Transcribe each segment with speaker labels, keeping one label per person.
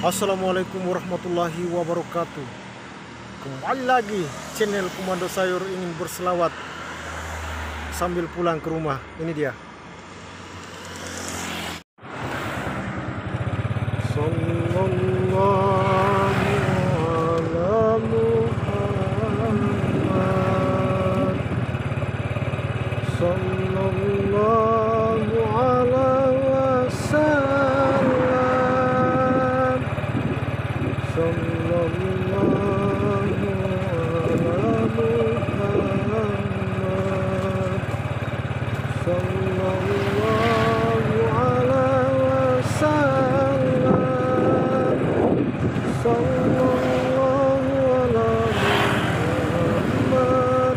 Speaker 1: Assalamualaikum warahmatullahi wabarakatuh. Kembali lagi channel Komando Sayur ingin berselawat sambil pulang ke rumah. Ini dia. Sallallahu ala Muhammad. Sallallahu ala wasallam. Sallallahu ala Muhammad. Sallallahu ala wasallam. Sallallahu ala Muhammad.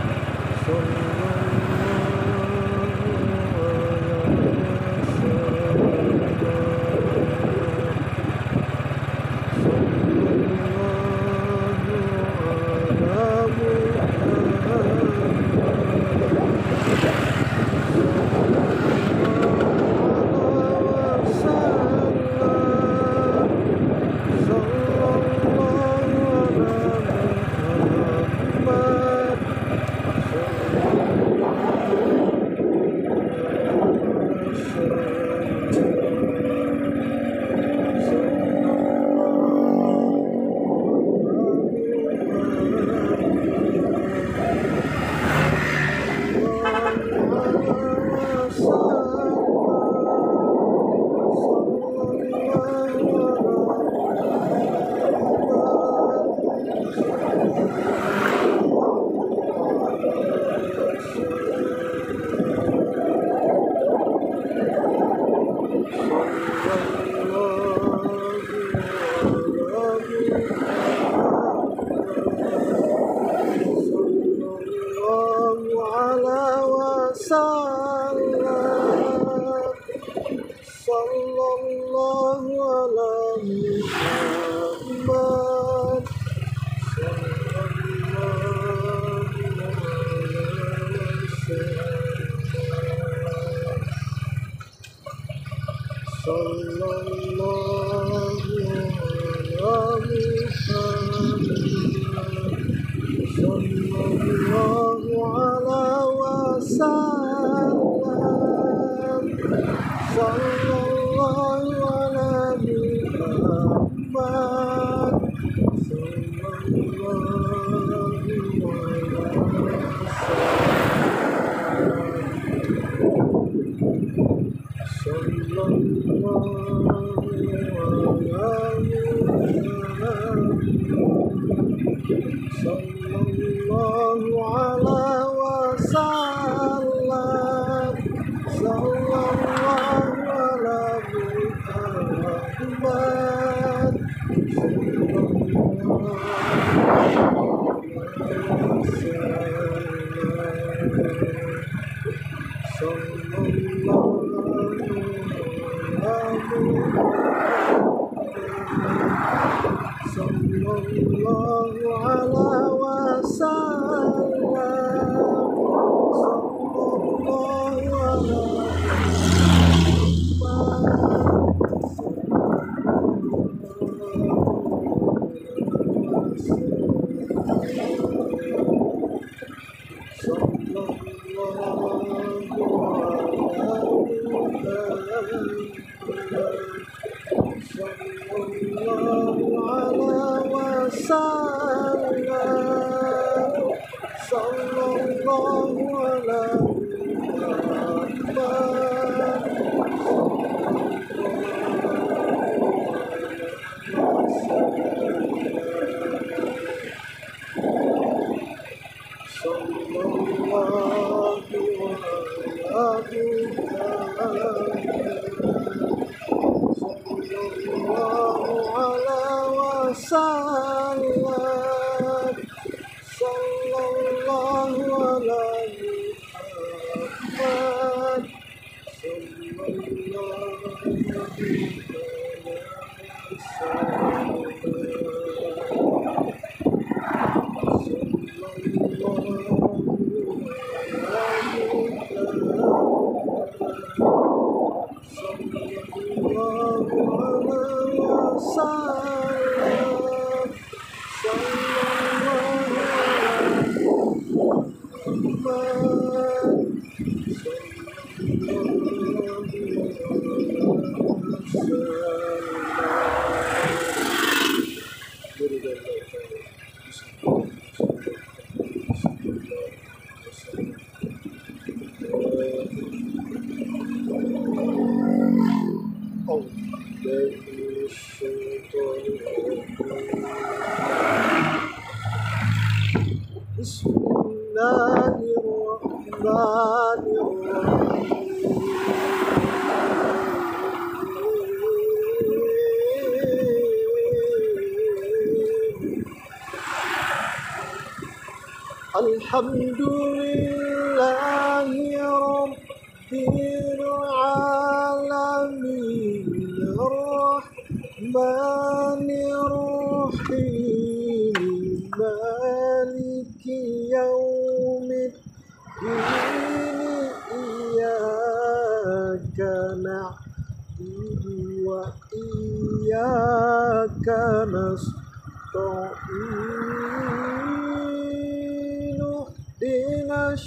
Speaker 1: Sallallahu ala Muhammad. Sallallahu salam. Alhamdulillahi rabbil alamin, rahmanir rahim, maliki yaumiddin, iyyaka na'budu wa iyyaka nasta'in, ihdinas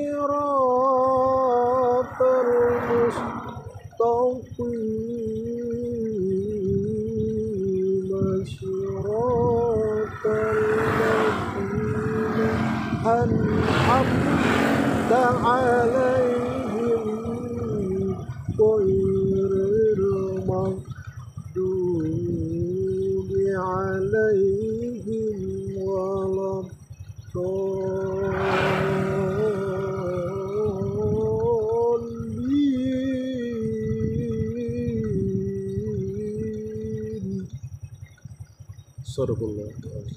Speaker 1: siratal mustaqim, siratal ladzina an'amta 'alaihim ghairil maghdubi 'alaihim waladdallin. Sadaqallah.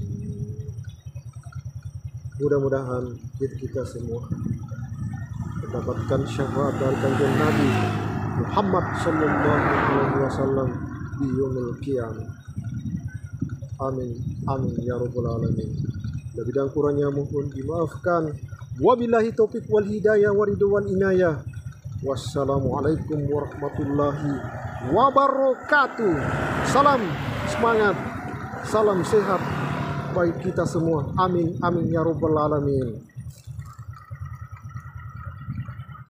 Speaker 1: Mudah-mudahan kita semua mendapatkan syafaat dari kanjeng Nabi Muhammad sallallahu alaihi wasallam di yaumil qiyamah. Amin, amin ya rabbal alamin. Lebih dan kurangnya mohon dimaafkan. Wabillahi taufik wal hidayah wa ridwan inayah. Wassalamualaikum warahmatullahi wabarakatuh. Salam semangat, salam sehat bagi kita semua. Amin, amin ya rabbal alamin.